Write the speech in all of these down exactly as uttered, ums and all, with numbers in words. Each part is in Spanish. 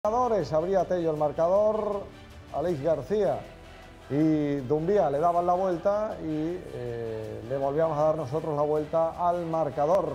Abría Tello el marcador, Aleix García y Dumbía le daban la vuelta y eh, le volvíamos a dar nosotros la vuelta al marcador.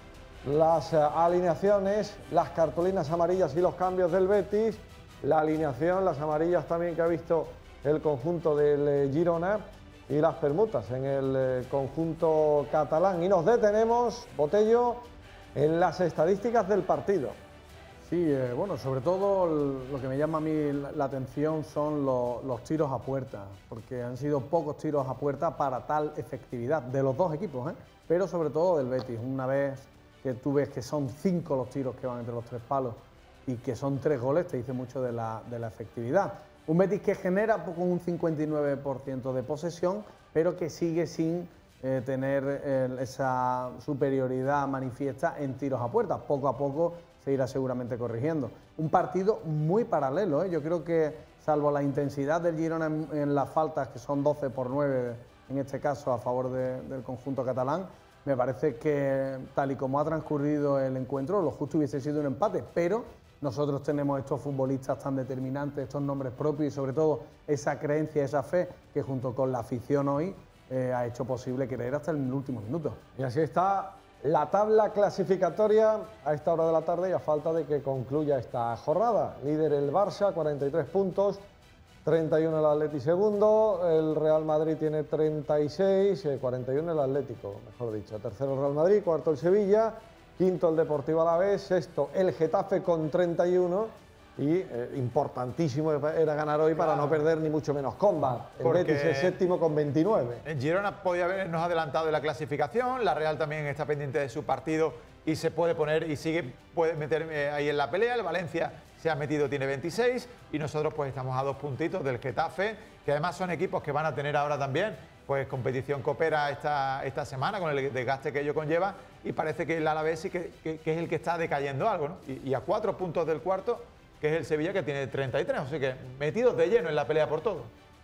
Las eh, alineaciones, las cartulinas amarillas y los cambios del Betis, la alineación, las amarillas también que ha visto el conjunto del eh, Girona y las permutas en el eh, conjunto catalán. Y nos detenemos, Botello, en las estadísticas del partido. Sí, eh, bueno, sobre todo lo que me llama a mí la atención son los, los tiros a puerta, porque han sido pocos tiros a puerta para tal efectividad, de los dos equipos, ¿eh? Pero sobre todo del Betis. Una vez que tú ves que son cinco los tiros que van entre los tres palos y que son tres goles, te dice mucho de la, de la efectividad. Un Betis que genera con un cincuenta y nueve por ciento de posesión, pero que sigue sin eh, tener eh, esa superioridad manifiesta en tiros a puerta. Poco a poco se irá seguramente corrigiendo. Un partido muy paralelo, ¿eh? Yo creo que, salvo la intensidad del Girona en, en las faltas, que son doce por nueve en este caso a favor de, del conjunto catalán, me parece que, tal y como ha transcurrido el encuentro, lo justo hubiese sido un empate, pero nosotros tenemos estos futbolistas tan determinantes, estos nombres propios y sobre todo esa creencia, esa fe que junto con la afición hoy eh, ha hecho posible creer hasta el último minuto. Y así está la tabla clasificatoria a esta hora de la tarde y a falta de que concluya esta jornada. Líder el Barça, cuarenta y tres puntos, treinta y uno el Atleti segundo, el Real Madrid tiene treinta y seis, cuarenta y uno el Atlético, mejor dicho. Tercero el Real Madrid, cuarto el Sevilla, quinto el Deportivo Alavés, sexto el Getafe con treinta y uno. Y eh, importantísimo era ganar hoy para no perder ni mucho menos comba. El Betis es séptimo con veintinueve. El Girona podía habernos adelantado en la clasificación, la Real también está pendiente de su partido y se puede poner y sigue, puede meter ahí en la pelea. El Valencia se ha metido, tiene veintiséis y nosotros pues estamos a dos puntitos del Getafe, que además son equipos que van a tener ahora también pues competición coopera esta, esta semana con el desgaste que ello conlleva y parece que el Alavés sí que, que, que es el que está decayendo algo, ¿no? Y, y a cuatro puntos del cuarto, que es el Sevilla, que tiene treinta y tres, o sea que metidos de lleno en la pelea por todo.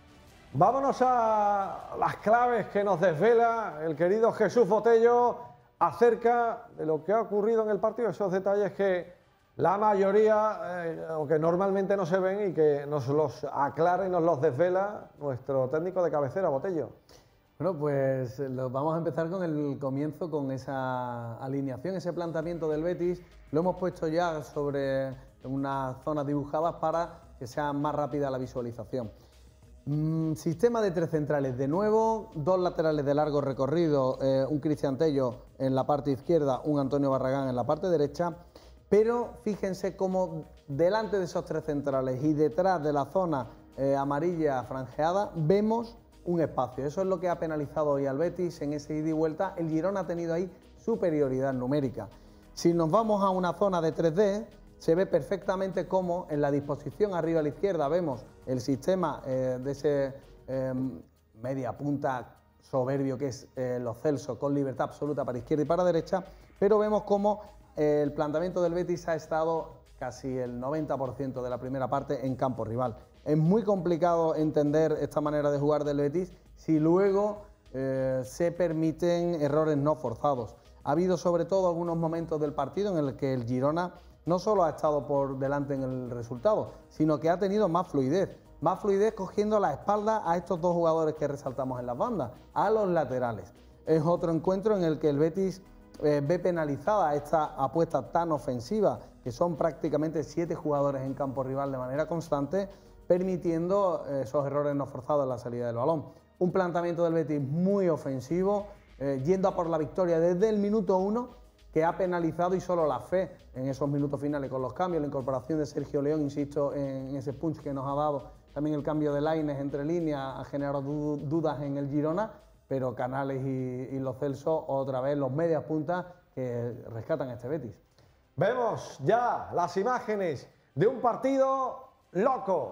Vámonos a las claves que nos desvela el querido Jesús Botello acerca de lo que ha ocurrido en el partido, esos detalles que la mayoría, eh, o que normalmente no se ven y que nos los aclara y nos los desvela nuestro técnico de cabecera, Botello. Bueno, pues lo, vamos a empezar con el comienzo, con esa alineación, ese planteamiento del Betis. Lo hemos puesto ya sobre unas zonas dibujadas para que sea más rápida la visualización. Mm, sistema de tres centrales de nuevo, dos laterales de largo recorrido, eh, un Cristian Tello en la parte izquierda, un Antonio Barragán en la parte derecha, pero fíjense cómo delante de esos tres centrales y detrás de la zona eh, amarilla franjeada vemos un espacio. Eso es lo que ha penalizado hoy al Betis en ese ida y vuelta. El Girona ha tenido ahí superioridad numérica. Si nos vamos a una zona de tres D, se ve perfectamente cómo en la disposición arriba a la izquierda vemos el sistema eh, de ese eh, media punta soberbio que es eh, Lo Celso, con libertad absoluta para izquierda y para derecha, pero vemos cómo eh, el planteamiento del Betis ha estado casi el noventa por ciento de la primera parte en campo rival. Es muy complicado entender esta manera de jugar del Betis si luego eh, se permiten errores no forzados. Ha habido sobre todo algunos momentos del partido en el que el Girona no solo ha estado por delante en el resultado, sino que ha tenido más fluidez. Más fluidez cogiendo la espalda a estos dos jugadores que resaltamos en las bandas, a los laterales. Es otro encuentro en el que el Betis eh, ve penalizada esta apuesta tan ofensiva, que son prácticamente siete jugadores en campo rival de manera constante, permitiendo eh, esos errores no forzados en la salida del balón. Un planteamiento del Betis muy ofensivo, eh, yendo a por la victoria desde el minuto uno, que ha penalizado y solo la fe en esos minutos finales con los cambios, la incorporación de Sergio León, insisto, en ese punch que nos ha dado, también el cambio de Lainez entre líneas ha generado du dudas en el Girona, pero Canales y, y Lo Celso, otra vez los medias puntas que rescatan a este Betis. Vemos ya las imágenes de un partido loco.